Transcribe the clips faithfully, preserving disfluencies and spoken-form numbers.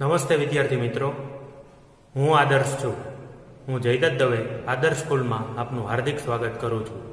નમસ્તે વિદ્યાર્થી મિત્રો, હું આદર્શ છું. હું જયદત્ત દવે આદર્શ સ્કૂલમાં આપનું હાર્દિક સ્વાગત કરું છું.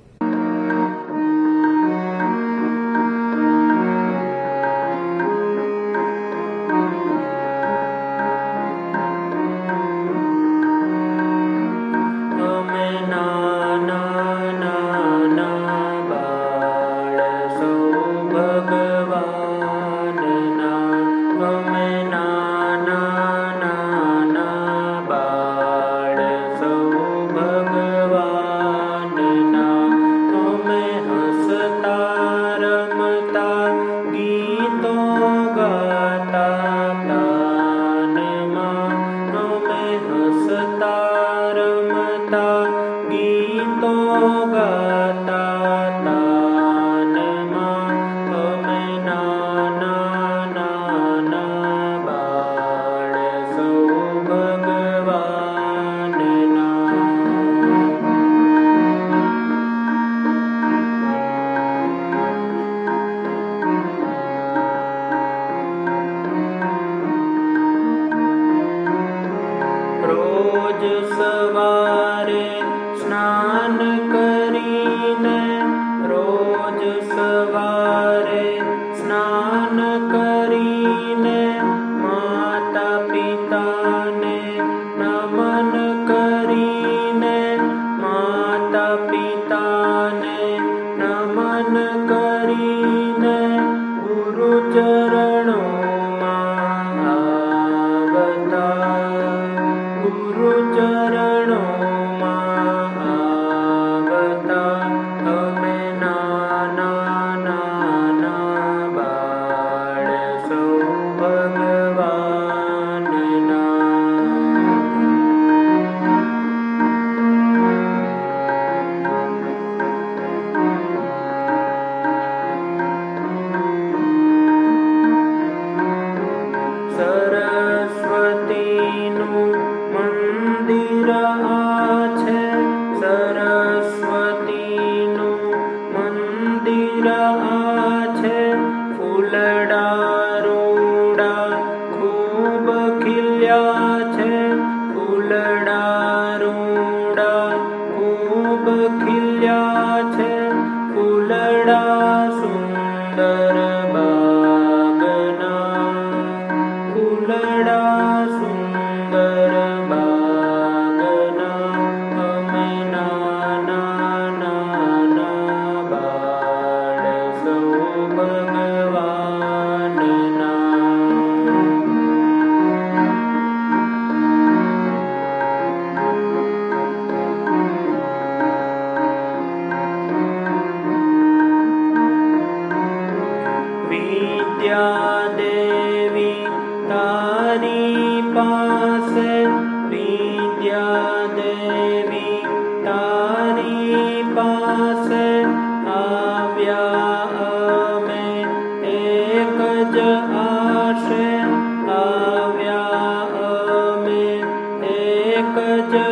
રોજ સવારે સ્નાન કરીને રોજ સવારે સ્નાન કરીને માતા પિતાને નમન કરીને માતા પિતાને નમન કરીને ગુરુચરણોમાં આવતા ગુરુચરણોમાં આવતા અમે નાના નાના બાળ સૌ ભગવાનના. સરસ્વતીનું મંદિર આ છે, સરસ્વતીનું મંદિર આ છે. ફૂલડા રૂડા ખૂબ ખીલ્યા છે, ફૂલડા રૂડા ખૂબ ખીલ્યા છે. ફૂલડા સુંદર બાગના, ફૂલડા સુંદર બાગના અમે નાના નાના બાળ સૌ ભગવાનના. વિદ્યા દેવી તારી પાસે, વિદ્યા દેવી તારી પાસે આવ્યા અમે એક જ આશે, આવ્યા અમે એક જ